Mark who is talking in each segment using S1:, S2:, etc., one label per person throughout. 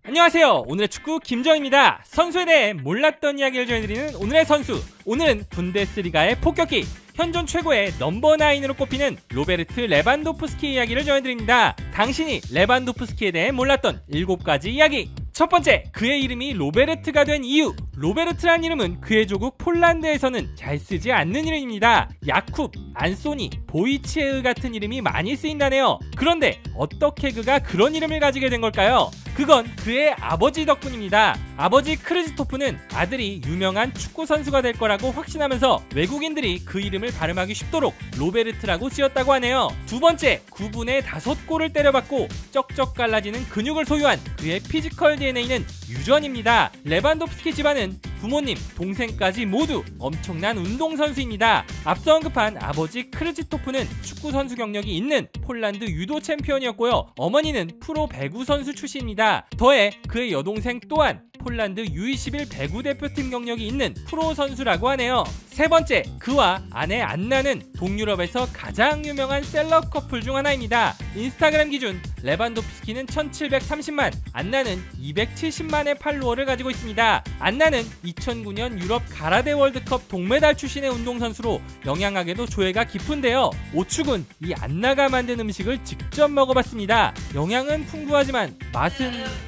S1: 안녕하세요. 오늘의 축구 김정입니다. 선수에 대해 몰랐던 이야기를 전해드리는 오늘의 선수. 오늘은 분데스리가의 폭격기, 현존 최고의 넘버9으로 꼽히는 로베르트 레반도프스키 이야기를 전해드립니다. 당신이 레반도프스키에 대해 몰랐던 7가지 이야기. 첫 번째, 그의 이름이 로베르트가 된 이유. 로베르트란 이름은 그의 조국 폴란드에서는 잘 쓰지 않는 이름입니다. 야쿱, 안소니, 보이치에흐 같은 이름이 많이 쓰인다네요. 그런데 어떻게 그가 그런 이름을 가지게 된 걸까요? 그건 그의 아버지 덕분입니다. 아버지 크르지토프는 아들이 유명한 축구 선수가 될 거라고 확신하면서 외국인들이 그 이름을 발음하기 쉽도록 로베르트라고 지었다고 하네요. 두 번째, 9분에 5골을 때려받고 쩍쩍 갈라지는 근육을 소유한 그의 피지컬 DNA는 유전입니다. 레반도프스키 집안은 부모님, 동생까지 모두 엄청난 운동선수입니다. 앞서 언급한 아버지 크르지토프는 축구선수 경력이 있는 폴란드 유도 챔피언이었고요. 어머니는 프로 배구 선수 출신입니다. 더해 그의 여동생 또한 폴란드 U21 배구 대표팀 경력이 있는 프로 선수라고 하네요. 세 번째, 그와 아내 안나는 동유럽에서 가장 유명한 셀럽 커플 중 하나입니다. 인스타그램 기준 레반도프스키는 1730만, 안나는 270만의 팔로워를 가지고 있습니다. 안나는 2009년 유럽 가라데 월드컵 동메달 출신의 운동선수로 영양학에도 조예가 깊은데요. 오축은 이 안나가 만든 음식을 직접 먹어봤습니다. 영양은 풍부하지만 맛은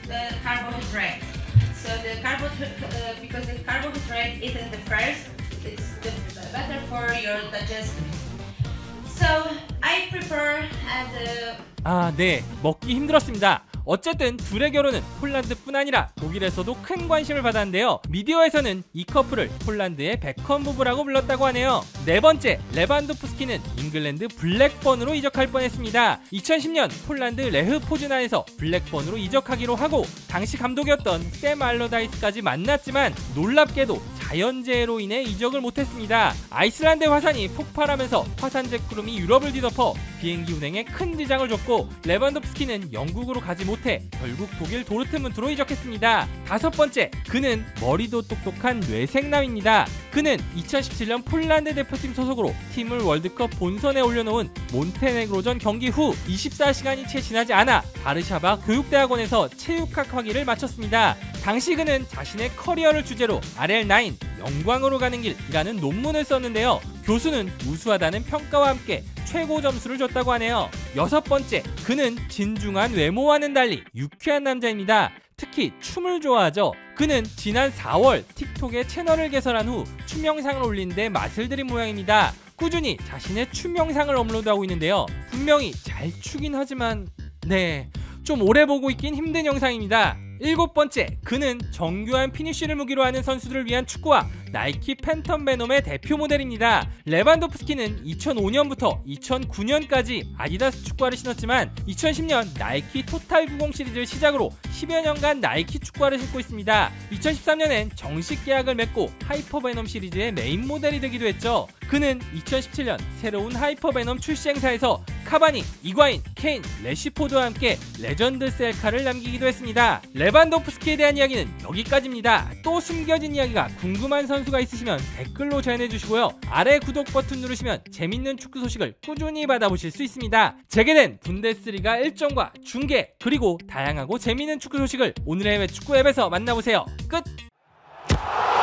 S2: So because the carbohydrate eaten the first, it's better for your digestion. So I prepare and
S1: 네, 먹기 힘들었습니다. 어쨌든 둘의 결혼은 폴란드뿐 아니라 독일에서도 큰 관심을 받았는데요. 미디어에서는 이 커플을 폴란드의 베컴 부부라고 불렀다고 하네요. 네 번째, 레반도프스키는 잉글랜드 블랙번으로 이적할 뻔했습니다. 2010년 폴란드 레흐 포즈난에서 블랙번으로 이적하기로 하고 당시 감독이었던 샘 알러다이스까지 만났지만 놀랍게도 자연재해로 인해 이적을 못했습니다. 아이슬란드 화산이 폭발하면서 화산재 구름이 유럽을 뒤덮어 비행기 운행에 큰 지장을 줬고 레반도프스키는 영국으로 가지 못해 결국 독일 도르트문트로 이적했습니다. 다섯 번째, 그는 머리도 똑똑한 뇌생남입니다. 그는 2017년 폴란드 대표팀 소속으로 팀을 월드컵 본선에 올려놓은 몬테네그로전 경기 후 24시간이 채 지나지 않아 바르샤바 교육대학원에서 체육학 학위를 마쳤습니다. 당시 그는 자신의 커리어를 주제로 RL9 영광으로 가는 길이라는 논문을 썼는데요. 교수는 우수하다는 평가와 함께 최고 점수를 줬다고 하네요. 여섯 번째, 그는 진중한 외모와는 달리 유쾌한 남자입니다. 특히 춤을 좋아하죠. 그는 지난 4월 틱톡에 채널을 개설한 후 춤 영상을 올린 데 맛을 들인 모양입니다. 꾸준히 자신의 춤 영상을 업로드하고 있는데요. 분명히 잘 추긴 하지만 좀 오래 보고 있긴 힘든 영상입니다. 일곱 번째, 그는 정교한 피니쉬를 무기로 하는 선수들을 위한 축구화 나이키 팬텀 베놈의 대표 모델입니다. 레반도프스키는 2005년부터 2009년까지 아디다스 축구화를 신었지만 2010년 나이키 토탈 90 시리즈를 시작으로 10여 년간 나이키 축구화를 신고 있습니다. 2013년엔 정식 계약을 맺고 하이퍼 베놈 시리즈의 메인 모델이 되기도 했죠. 그는 2017년 새로운 하이퍼 베놈 출시 행사에서 카바니, 이과인, 케인, 레시포드와 함께 레전드 셀카를 남기기도 했습니다. 레반도프스키에 대한 이야기는 여기까지입니다. 또 숨겨진 이야기가 궁금한 선수가 있으시면 댓글로 전해주시고요. 아래 구독 버튼 누르시면 재밌는 축구 소식을 꾸준히 받아보실 수 있습니다. 재개된 분데스리가 일정과 중계, 그리고 다양하고 재밌는 축구 소식을 오늘의 해외 축구 앱에서 만나보세요. 끝!